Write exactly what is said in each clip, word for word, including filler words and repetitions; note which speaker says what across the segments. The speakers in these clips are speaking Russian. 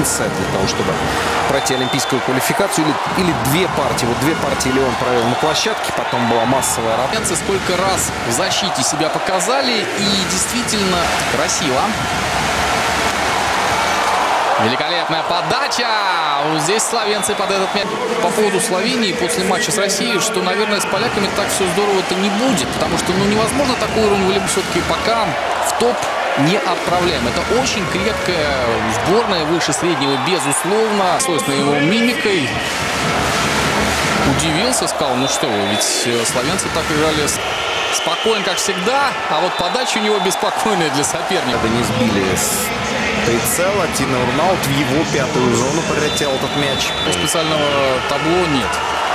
Speaker 1: сет для того, чтобы пройти олимпийскую квалификацию. Или, или две партии. Вот две партии Леон провел на площадке, потом была массовая работа.
Speaker 2: Сколько раз в защите себя показали, и действительно красиво. Великолепная подача. Вот здесь словенцы под этот мяч. По поводу Словении после матча с Россией, что, наверное, с поляками так все здорово-то не будет. Потому что, ну, невозможно такой уровень волейбола все-таки пока в топ не отправляем. Это очень крепкая сборная, выше среднего, безусловно. Свойственно его мимикой. Удивился, сказал, ну что вы, ведь словенцы так играли спокойно, как всегда. А вот подача у него беспокойная для соперника.
Speaker 1: Не сбили с прицела. Тина Урнаут в его пятую зону прилетел этот мяч.
Speaker 2: Специального табло нет.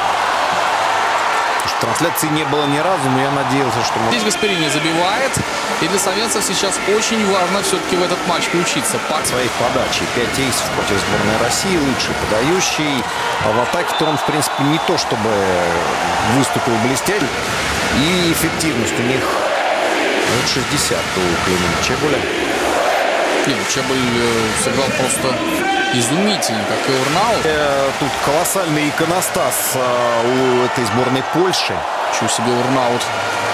Speaker 1: Трансляции не было ни разу, но я надеялся, что...
Speaker 2: Здесь Гасперини забивает. И для словенцев сейчас очень важно все-таки в этот матч включиться.
Speaker 1: По своих подачей пять эйсов против сборной России. Лучший подающий. А в атаке-то он, в принципе, не то чтобы выступил блестяще. И эффективность у них шестьдесят у Климента Чеболя.
Speaker 2: Нет, Чеболь сыграл просто изумительно, как и Урнаут.
Speaker 1: Э, тут колоссальный иконостас э, у этой сборной Польши.
Speaker 2: Чего себе Урнаут.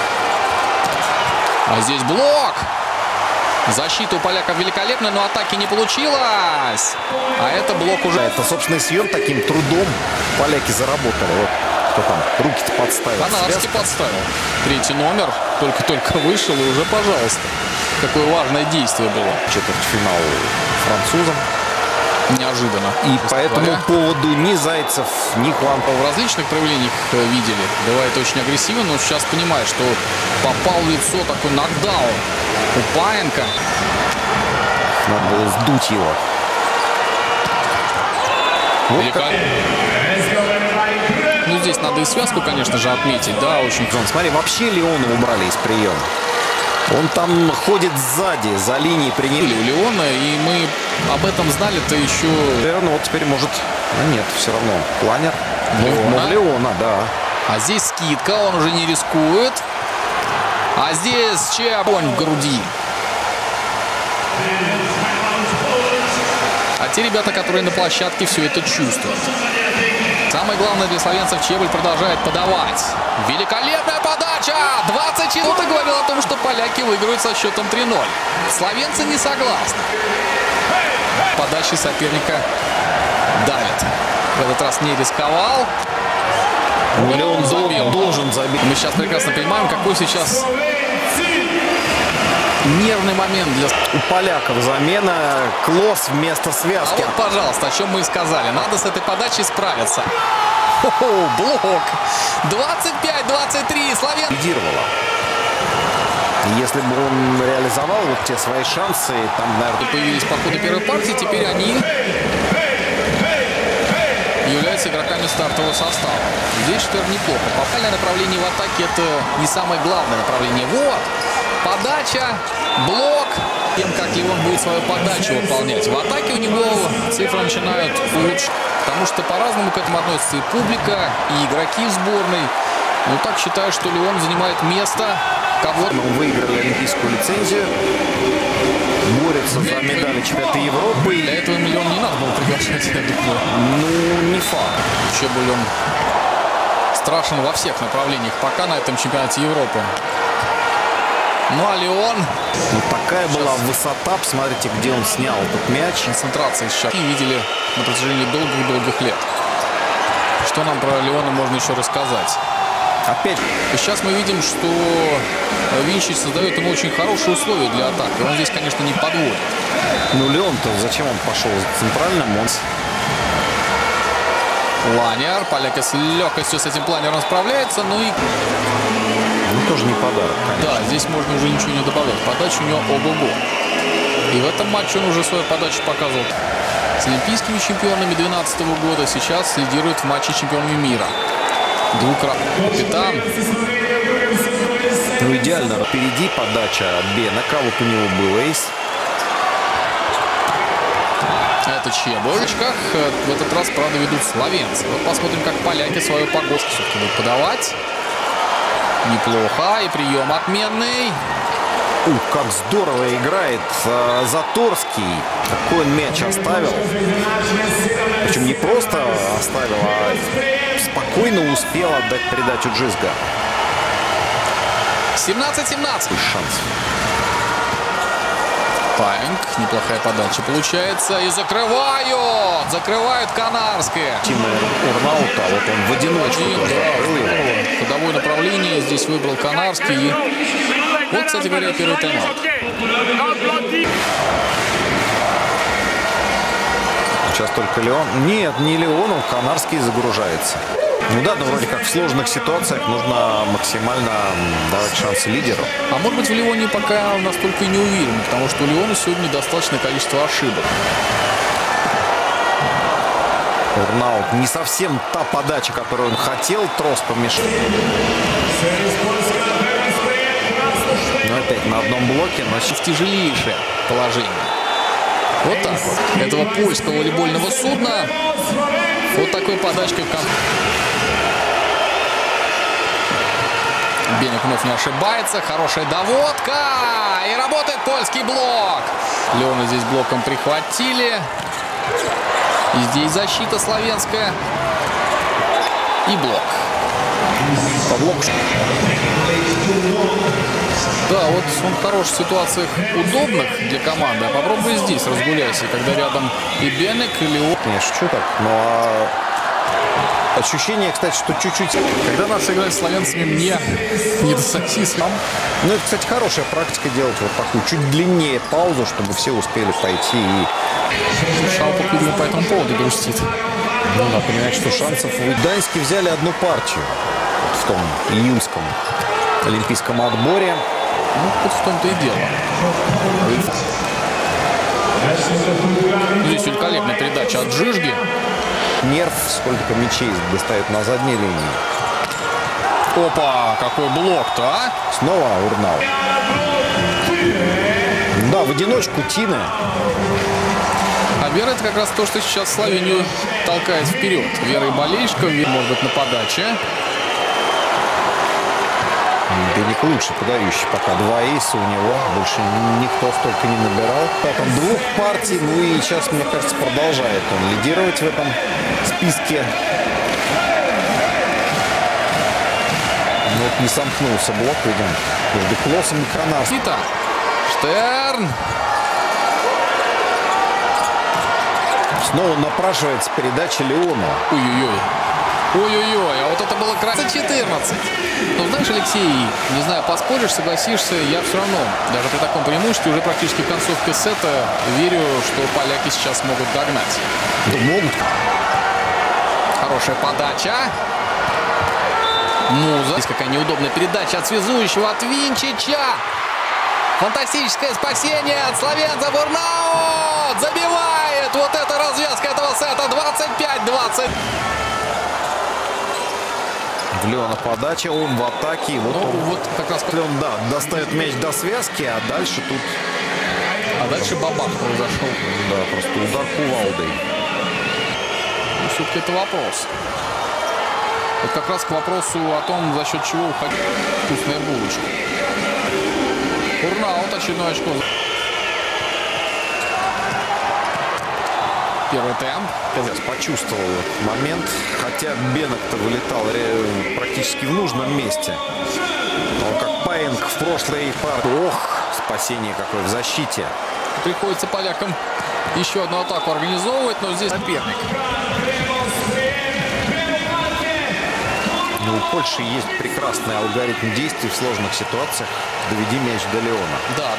Speaker 2: А здесь блок. Защита у поляков великолепная, но атаки не получилось. А это блок уже.
Speaker 1: Это, собственно, съем таким трудом поляки заработали. Вот кто там руки-то подставил.
Speaker 2: Канадский подставил. Третий номер. Только-только вышел, и уже, пожалуйста. Какое важное действие было.
Speaker 1: Четвертьфинал французам.
Speaker 2: Неожиданно.
Speaker 1: И по этому говоря. поводу ни Зайцев, ни Хуан.
Speaker 2: В различных проявлениях видели. Бывает очень агрессивно, но сейчас понимает, что попал в лицо такой нокдаун у Паенко.
Speaker 1: Надо было сдуть его. Вот
Speaker 2: ну, здесь надо и связку, конечно же, отметить. Да, очень.
Speaker 1: Смотри, вообще Леона убрали из приема. Он там ходит сзади, за линией приняли
Speaker 2: у Леона, и мы об этом знали-то еще...
Speaker 1: Наверное, вот теперь может... А нет, все равно. Планер.
Speaker 2: Леона.
Speaker 1: Ну, Леона, да.
Speaker 2: А здесь скидка, он уже не рискует. А здесь Чебонь в груди. А те ребята, которые на площадке, все это чувствуют. Самое главное для словенцев, Чеболь продолжает подавать. Великолепная подача! двадцать четыре. Кто-то говорил о том, что поляки выиграют со счетом три ноль. Словенцы не согласны. Подачи соперника давят. В этот раз не рисковал.
Speaker 1: Леон забил. Должен забить.
Speaker 2: Мы сейчас прекрасно понимаем, какой сейчас нервный момент для...
Speaker 1: У поляков замена. Клос вместо связки.
Speaker 2: А вот, пожалуйста, о чем мы и сказали. Надо с этой подачей справиться. О-о, блок. двадцать пять двадцать три. Словен...
Speaker 1: Лидировала. Если бы он реализовал вот те свои шансы, там, наверное...
Speaker 2: Появились по ходу первой партии, теперь они являются игроками стартового состава. Здесь Штер неплохо. Попальное направление в атаке — это не самое главное направление. Вот. Подача, блок. Тем, как Леон будет свою подачу выполнять. В атаке у него цифры начинают лучше. Потому что по-разному к этому относится и публика, и игроки в сборной. Ну, так считаю, что Леон занимает место. Кого...
Speaker 1: Мы выиграли олимпийскую лицензию. Борются за медали чемпионата Европы.
Speaker 2: Для этого Леон не надо было приглашать, я думаю.
Speaker 1: Ну, не факт.
Speaker 2: Чеболь он страшен во всех направлениях пока на этом чемпионате Европы. Ну, а Леон...
Speaker 1: Ну, такая сейчас была высота. Посмотрите, где он снял этот мяч.
Speaker 2: Концентрация сейчас. И видели на протяжении долгих-долгих лет. Что нам про Леона можно еще рассказать?
Speaker 1: Опять.
Speaker 2: И сейчас мы видим, что Винчич создает ему очень хорошие условия для атаки. Он здесь, конечно, не подводит.
Speaker 1: Ну, Леон-то зачем он пошел центральным? Он...
Speaker 2: Планер. Поляки с легкостью с этим планером справляется. Ну и...
Speaker 1: Ну, тоже не подарок, конечно.
Speaker 2: Да, здесь можно уже ничего не добавлять. Подача у него ого-го. И в этом матче он уже свою подачу показывал. С олимпийскими чемпионами две тысячи двенадцатого года сейчас лидирует в матче чемпионами мира. Двукратный капитан.
Speaker 1: Ну, идеально. Впереди подача от Бенака. Вот у него был эйс.
Speaker 2: Это Чеболь. В этот раз, правда, ведут словенцы. Вот посмотрим, как поляки свою погодку все-таки будут подавать. Неплохо. И прием отменный.
Speaker 1: Ух, как здорово играет э, Заторский. Какой он мяч оставил. Причем не просто оставил, а спокойно успел отдать передачу Джизга.
Speaker 2: семнадцать семнадцать.
Speaker 1: Шанс.
Speaker 2: Паинг. Неплохая подача получается. И закрывают. Закрывают Канарское.
Speaker 1: Тима Урнаута. Вот он в одиночку
Speaker 2: Один,
Speaker 1: тоже
Speaker 2: да,
Speaker 1: открыл его.
Speaker 2: ходовое направление. Здесь выбрал Канарский. Вот, кстати говоря, первый тайм-аут.
Speaker 1: Сейчас только Леон. Нет, не Леонов. Канарский загружается. Ну да, но вроде как в сложных ситуациях нужно максимально давать шансы лидеру.
Speaker 2: А может быть, в Леоне пока настолько и не уверен, потому что у Леона сегодня достаточное количество ошибок.
Speaker 1: Урнаут не совсем та подача, которую он хотел. Трос помешал. Но опять на одном блоке, но
Speaker 2: В тяжелейшее положение. Вот так вот. Этого польского волейбольного судна. Вот такой подачкой в конце. Бенек вновь не ошибается. Хорошая доводка. И работает польский блок. Леона здесь блоком прихватили. И здесь защита славянская. И блок.
Speaker 1: по блоку.
Speaker 2: Да, вот он в хороших ситуациях удобных для команды. А попробуй здесь разгуляйся, когда рядом и Бенек, и Леон.
Speaker 1: Не шучу так, но а... ощущение, кстати, что чуть-чуть...
Speaker 2: Когда нас играть с славянцами, мне не до сосиски.
Speaker 1: Ну, это, кстати, хорошая практика делать вот такую чуть длиннее паузу, чтобы все успели пойти и...
Speaker 2: Шалпок, видимо, по этому поводу грустит.
Speaker 1: Ну, надо понимать, что шансов... В Гданьске взяли одну партию в том июньском олимпийском отборе.
Speaker 2: Ну, вот в том-то и дело. Здесь великолепная передача от Джижги.
Speaker 1: Нерв, сколько мячей достает на задней линии.
Speaker 2: Опа, какой блок-то, а?
Speaker 1: Снова Урнау. Да, в одиночку Тина.
Speaker 2: А Вера — это как раз то, что сейчас Словению толкает вперед. Вера и болельщиков, может быть, на подаче.
Speaker 1: Бенек лучше подающий пока. Два эйса у него. Больше никто столько не набирал. Потом двух партий. Ну и сейчас, мне кажется, продолжает он лидировать в этом списке. Ну, вот не сомкнулся блок, видим, между Клоссом и Канарским.
Speaker 2: Итак, Штерн.
Speaker 1: Снова напрашивается передача Леону.
Speaker 2: Ой-ой-ой. Ой-ой-ой, а вот это было красиво. четырнадцать. Ну, знаешь, Алексей, не знаю, поспоришь, согласишься, я все равно, даже при таком преимуществе, уже практически в концовке сета верю, что поляки сейчас могут догнать.
Speaker 1: Да могут.
Speaker 2: Хорошая подача. Муза. Здесь какая неудобная передача от связующего, от Винчича. Фантастическое спасение от славянца. Бурнаут забивает. Вот это развязка этого сета. двадцать пять двадцать.
Speaker 1: В Леона подача, он в атаке. Вот,
Speaker 2: Ну,
Speaker 1: он,
Speaker 2: вот как раз...
Speaker 1: он, да, достает мяч до связки, а дальше тут...
Speaker 2: А дальше бабах произошел.
Speaker 1: Да, просто удар кувалдой.
Speaker 2: Ну, все-таки это вопрос. Вот как раз к вопросу о том, за счет чего уходит вкусная булочка. Урнаут, очередное очко. Первый темп.
Speaker 1: Сейчас почувствовал этот момент. Хотя Бенек-то вылетал практически в нужном месте. Он как Паинг в прошлой партии. Ох, спасение какое в защите.
Speaker 2: Приходится полякам еще одну атаку организовывать, но здесь соперник.
Speaker 1: Но у Польши есть прекрасный алгоритм действий в сложных ситуациях. Доведи мяч до Леона.
Speaker 2: Да.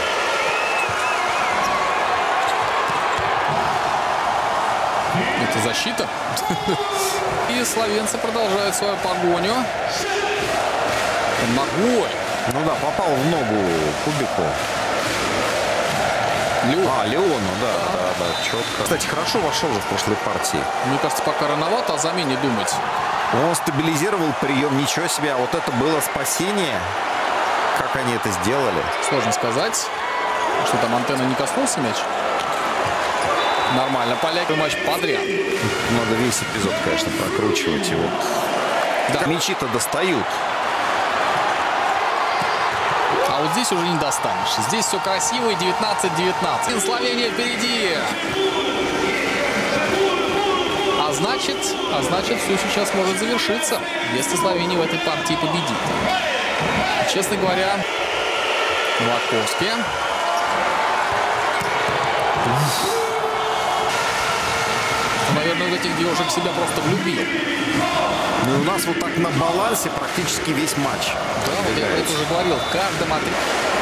Speaker 2: Это защита. И словенцы продолжают свою погоню. Ногой.
Speaker 1: Ну да, попал в ногу Кубику.
Speaker 2: Леон.
Speaker 1: А, Леону, да, да, да, четко. Кстати, хорошо вошел же в прошлой партии.
Speaker 2: Мне кажется, пока рановато о замене думать.
Speaker 1: Он стабилизировал прием, ничего себе. А вот это было спасение. Как они это сделали?
Speaker 2: Сложно сказать. Что там, антенна не коснулся мяч? Нормально, поляки матч подряд.
Speaker 1: Надо весь эпизод, конечно, прокручивать. И вот.
Speaker 2: Да.
Speaker 1: Мячи-то достают.
Speaker 2: А А вот здесь уже не достанешь. Здесь все красиво и девятнадцать девятнадцать. Словения впереди. А значит, а значит, все сейчас может завершиться, если Словения в этой партии победит. Честно говоря, Ваковский. Наверное, в этих девушек себя просто влюбил.
Speaker 1: Ну, у нас вот так на балансе практически весь матч.
Speaker 2: Да, вот я это уже говорил. В каждом отряде.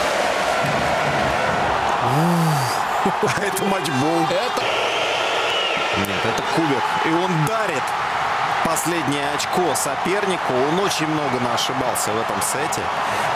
Speaker 1: А это матчбол.
Speaker 2: Это...
Speaker 1: Нет, это кубик. И он дарит последнее очко сопернику. Он очень много наошибался в этом сете.